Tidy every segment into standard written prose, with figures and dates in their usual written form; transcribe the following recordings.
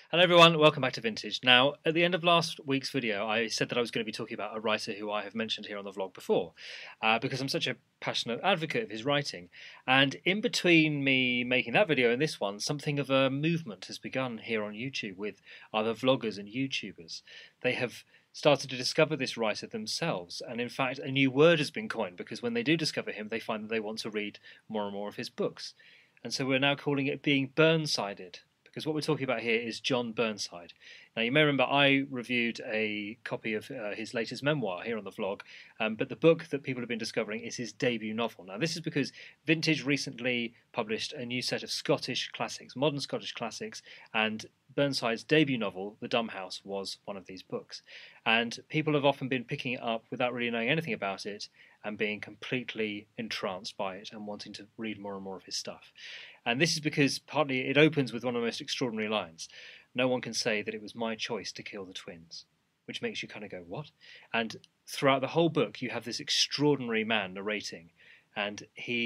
Hello everyone, welcome back to Vintage. Now, at the end of last week's video, I said that I was going to be talking about a writer who I have mentioned here on the vlog before, because I'm such a passionate advocate of his writing. And in between me making that video and this one, something of a movement has begun here on YouTube with other vloggers and YouTubers. They have started to discover this writer themselves, and in fact a new word has been coined, because when they do discover him, they find that they want to read more and more of his books. And so we're now calling it being Burnsided, because what we're talking about here is John Burnside. Now, you may remember I reviewed a copy of his latest memoir here on the vlog, but the book that people have been discovering is his debut novel. Now, this is because Vintage recently published a new set of Scottish classics, modern Scottish classics, and Burnside's debut novel, The Dumb House, was one of these books. And people have often been picking it up without really knowing anything about it and being completely entranced by it and wanting to read more and more of his stuff. And this is because partly it opens with one of the most extraordinary lines. No one can say that it was my choice to kill the twins, which makes you kind of go, what? And throughout the whole book, you have this extraordinary man narrating. And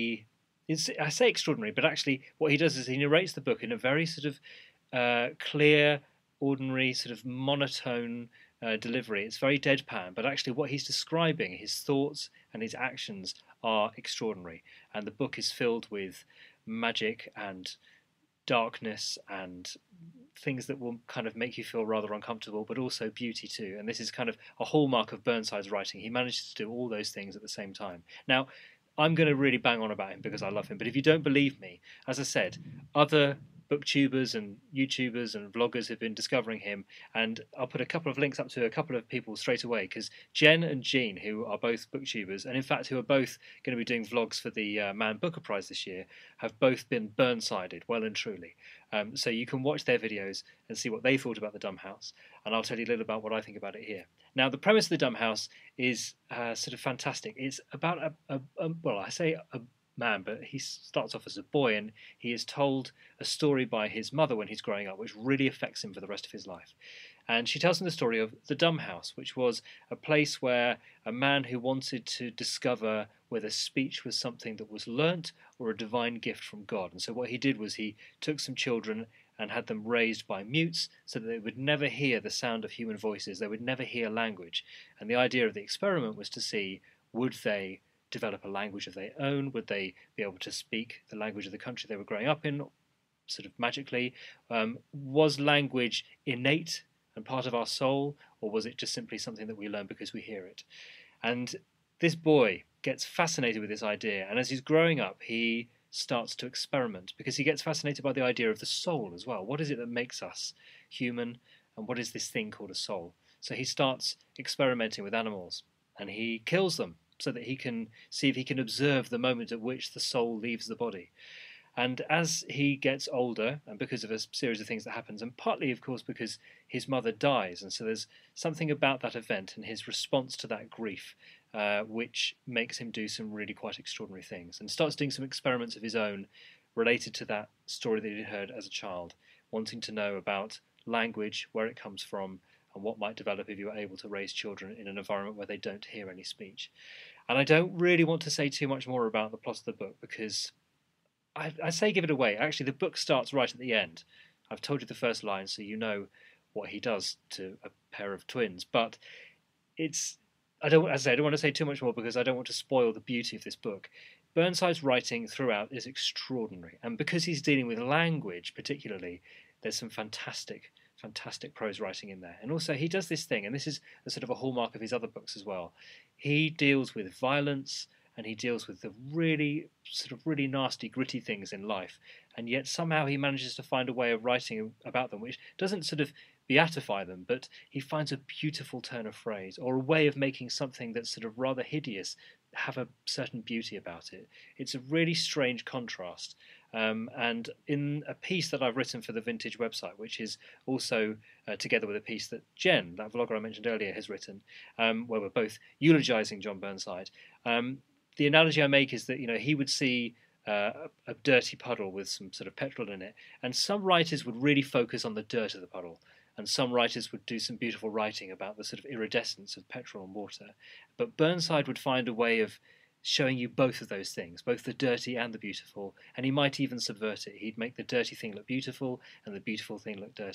I say extraordinary, but actually what he does is he narrates the book in a very sort of clear, ordinary, sort of monotone delivery. It's very deadpan, but actually what he's describing, his thoughts and his actions, are extraordinary. And the book is filled with magic and darkness and things that will kind of make you feel rather uncomfortable, but also beauty too. And this is kind of a hallmark of Burnside's writing. He manages to do all those things at the same time. Now, I'm going to really bang on about him because I love him, but if you don't believe me, as I said, other booktubers and YouTubers and vloggers have been discovering him, and I'll put a couple of links up to a couple of people straight away, because Jen and Jean, who are both booktubers and in fact who are both going to be doing vlogs for the Man Booker Prize this year, have both been Burnsided well and truly. So you can watch their videos and see what they thought about The Dumb House, and I'll tell you a little about what I think about it here. Now, the premise of The Dumb House is sort of fantastic. It's about a man, but he starts off as a boy, and he is told a story by his mother when he's growing up, which really affects him for the rest of his life. And she tells him the story of the Dumb House, which was a place where a man who wanted to discover whether speech was something that was learnt or a divine gift from God. And so what he did was he took some children and had them raised by mutes so that they would never hear the sound of human voices, they would never hear language. And the idea of the experiment was to see, would they develop a language of their own? Would they be able to speak the language of the country they were growing up in, sort of magically? Was language innate and part of our soul, or was it just simply something that we learn because we hear it? And this boy gets fascinated with this idea, and as he's growing up, he starts to experiment because he gets fascinated by the idea of the soul as well. What is it that makes us human, and what is this thing called a soul? So he starts experimenting with animals, and he kills them so that he can see if he can observe the moment at which the soul leaves the body. And as he gets older, and because of a series of things that happens, and partly, of course, because his mother dies, and so there's something about that event and his response to that grief which makes him do some really quite extraordinary things, and starts doing some experiments of his own related to that story that he heard as a child, wanting to know about language, where it comes from, and what might develop if you were able to raise children in an environment where they don't hear any speech. And I don't really want to say too much more about the plot of the book, because I say give it away. Actually, the book starts right at the end. I've told you the first line, so you know what he does to a pair of twins. But I don't want to say too much more because I don't want to spoil the beauty of this book. Burnside's writing throughout is extraordinary, and because he's dealing with language particularly, there's some fantastic prose writing in there. And also he does this thing, and this is a sort of a hallmark of his other books as well. He deals with violence, and he deals with the really nasty, gritty things in life, and yet somehow he manages to find a way of writing about them which doesn't sort of beatify them, but he finds a beautiful turn of phrase, or a way of making something that's sort of rather hideous have a certain beauty about it. It's a really strange contrast. And in a piece that I've written for the Vintage website, which is also together with a piece that Jen, that vlogger I mentioned earlier, has written, where we're both eulogising John Burnside, the analogy I make is that he would see a dirty puddle with some sort of petrol in it, and some writers would really focus on the dirt of the puddle, and some writers would do some beautiful writing about the sort of iridescence of petrol and water. But Burnside would find a way of showing you both of those things, both the dirty and the beautiful, and he might even subvert it. He'd make the dirty thing look beautiful and the beautiful thing look dirty.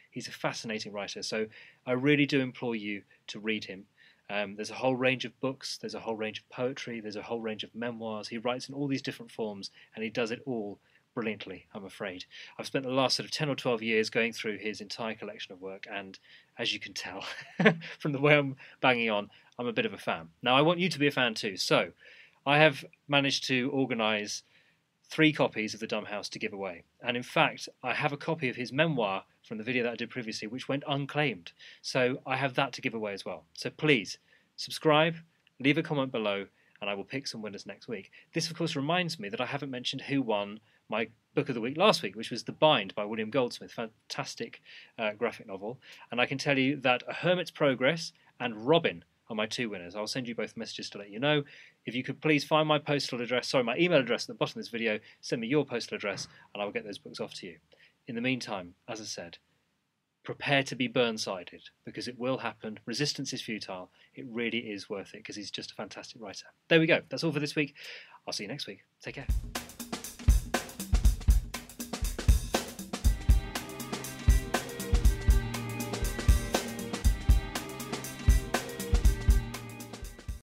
He's a fascinating writer, so I really do implore you to read him. There's a whole range of books, there's a whole range of poetry, there's a whole range of memoirs. He writes in all these different forms, and he does it all brilliantly, I'm afraid. I've spent the last sort of 10 or 12 years going through his entire collection of work, and as you can tell from the way I'm banging on, I'm a bit of a fan. Now, I want you to be a fan too, so I have managed to organise 3 copies of The Dumb House to give away. And in fact, I have a copy of his memoir from the video that I did previously, which went unclaimed. So I have that to give away as well. So please, subscribe, leave a comment below, and I will pick some winners next week. This, of course, reminds me that I haven't mentioned who won my book of the week last week, which was The Bind by William Goldsmith. Fantastic graphic novel. And I can tell you that A Hermit's Progress and Robin are my 2 winners. I'll send you both messages to let you know. If you could please find my my email address at the bottom of this video, send me your postal address, and I will get those books off to you. In the meantime, as I said, prepare to be Burnsided, because it will happen. Resistance is futile. It really is worth it, because he's just a fantastic writer. There we go. That's all for this week. I'll see you next week. Take care.